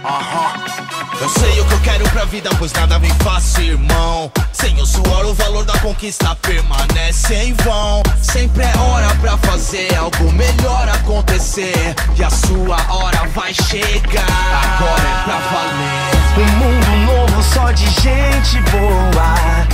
Eu sei o que eu quero pra vida, pois nada vem fácil, irmão. Sem o suor, o valor da conquista permanece em vão. Sempre é hora pra fazer algo melhor acontecer, e a sua hora vai chegar. Agora é pra valer. Um mundo novo só de gente boa.